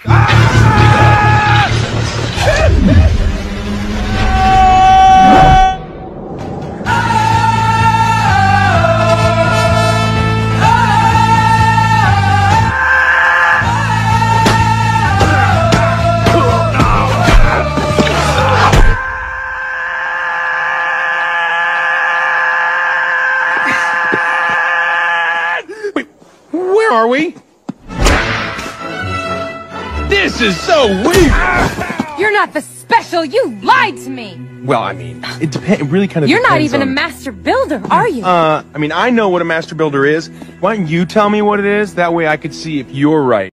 Where are we? This is so weak! You're not the special! You lied to me! Well, I mean, it depends. It really kind of You're depends not even on... a master builder, are you? I mean, I know what a master builder is. Why don't you tell me what it is? That way I could see if you're right.